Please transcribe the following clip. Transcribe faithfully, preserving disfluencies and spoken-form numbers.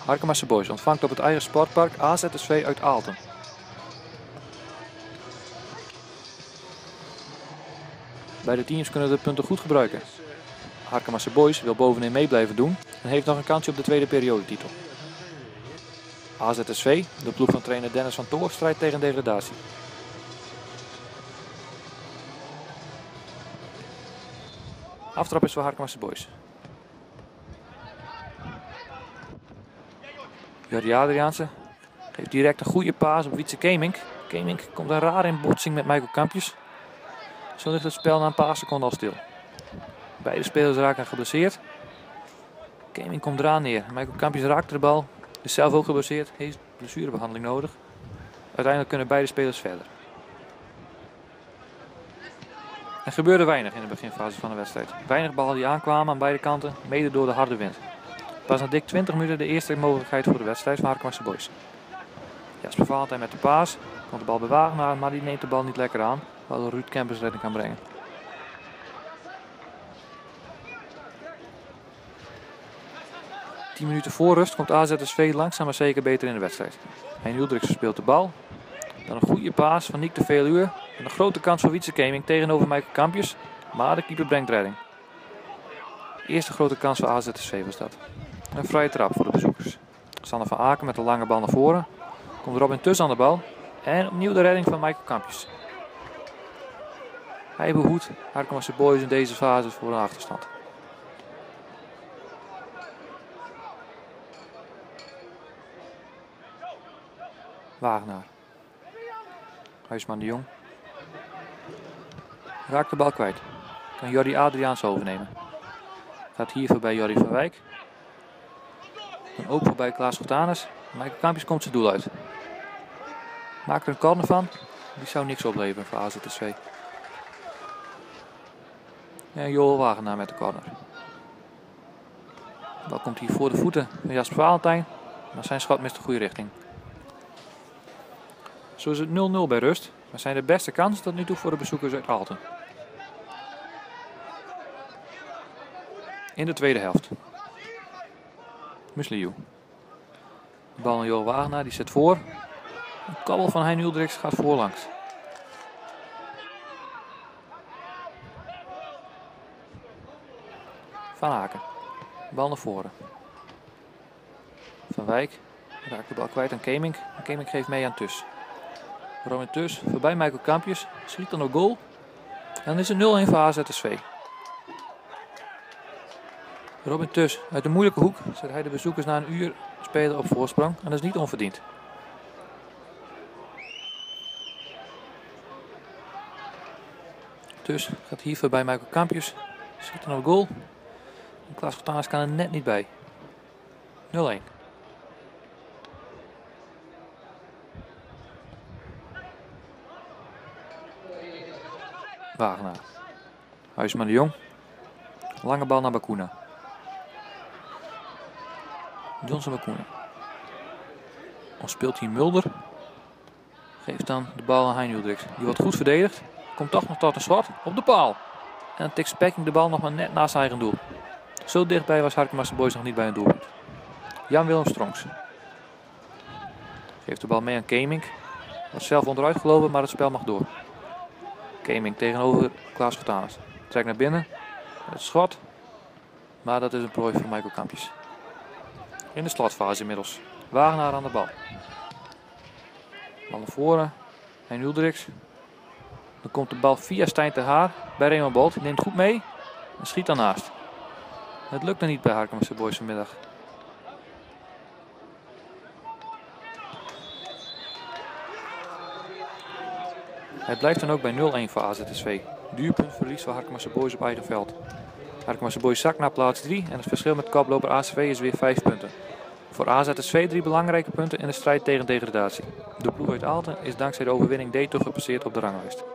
Harkemasse Boys ontvangt op het eigen sportpark A Z S V uit Aalten. Beide teams kunnen de punten goed gebruiken. Harkemasse Boys wil bovenin mee blijven doen en heeft nog een kansje op de tweede periodetitel. A Z S V, de ploeg van trainer Dennis van Toor, strijdt tegen degradatie. Aftrap is voor Harkemasse Boys. Jordi Adriaanse geeft direct een goede paas op Wietse Kemink. Kemink komt een raar in botsing met Michael Kampjes. Zo ligt het spel na een paar seconden al stil. Beide spelers raken geblesseerd. Kemink komt eraan neer. Michael Kampjes raakt de bal. Is zelf ook geblesseerd. Heeft blessurebehandeling nodig. Uiteindelijk kunnen beide spelers verder. Er gebeurde weinig in de beginfase van de wedstrijd. Weinig ballen die aankwamen aan beide kanten, mede door de harde wind. Pas na dik twintig minuten de eerste mogelijkheid voor de wedstrijd van Harkemasse Boys. Jasper Valentijn met de paas. Komt de bal bij Wagenaar, maar die neemt de bal niet lekker aan. Waardoor Ruud Kempers redding kan brengen. tien minuten voor rust komt A Z S V langzaam maar zeker beter in de wedstrijd. Hein Uldricks speelt de bal. Dan een goede paas van Nick de Veluwe. En een grote kans voor Wietse Kemink tegenover Michael Kampjes. Maar de keeper brengt redding. De eerste grote kans voor A Z S V was dat. Een vrije trap voor de bezoekers. Sander van Aken met een lange bal naar voren. Komt Robin Tus aan de bal. En opnieuw de redding van Michael Kampjes. Hij behoedt Harkemasse Boys in deze fase voor een achterstand. Wagenaar. Huisman de Jong. Raakt de bal kwijt. Kan Jordi Adriaans overnemen. Gaat hier voorbij Jordi van Wijk. Dan ook voorbij Klaas Fortanus. Michael Kampjes komt zijn doel uit. Maakt er een corner van. Die zou niks opleveren voor A Z S V. En Joel Wagenaar met de corner. De bal komt hier voor de voeten van Jasper Valentijn. Maar zijn schot mist de goede richting. Zo is het nul nul bij rust. Maar zijn de beste kansen tot nu toe voor de bezoekers uit Aalten. In de tweede helft. Musliu. De bal naar Joel Wagenaar, die zet voor. Een kabbel van Hein Uldricks gaat voorlangs. Van Aken. Bal naar voren. Van Wijk raakt de bal kwijt aan Kemink. En Kemink geeft mee aan Tus. Robin Tus voorbij Michael Kampjes. Schiet dan op goal. En dan is het nul een voor A Z S V. Robin Tus uit de moeilijke hoek zet hij de bezoekers na een uur spelen op voorsprong. En dat is niet onverdiend. Tus gaat hier voorbij Michael Kampjes. Schiet dan op goal. En Klaas Fortanus kan er net niet bij. nul een. Wagenaar. Huisman de Jong. Lange bal naar Bakuna. Johnson Bakuna. Dan speelt hij Mulder. Geeft dan de bal aan Hein Uldricks. Die wordt goed verdedigd. Komt toch nog tot een schot op de paal. En dan tikt Spekking de bal nog maar net naast zijn eigen doel. Zo dichtbij was Harkemasse Boys nog niet bij een doelpunt. Jan-Willem Strongs. Geeft de bal mee aan Kemink. Was zelf onderuit gelopen, maar het spel mag door. Kemink tegenover Klaas Fortanus. Trekt naar binnen. Het schot. Maar dat is een prooi voor Michael Kampjes. In de slotfase inmiddels. Wagenaar aan de bal. Bal naar voren. Hein Uldricks. Dan komt de bal via Stijn ter Haar bij Raymond Bolt. Die neemt goed mee. En schiet daarnaast. Het lukt er niet bij Harkemasse Boys vanmiddag. Het blijft dan ook bij nul een voor A Z S V. Duurpuntverlies voor Harkemasse Boys op eigen veld. Harkemasse Boys zakt naar plaats drie en het verschil met koploper A C V is weer vijf punten. Voor A Z S V drie belangrijke punten in de strijd tegen degradatie. De ploeg uit Aalten is dankzij de overwinning D toch gepasseerd op de ranglijst.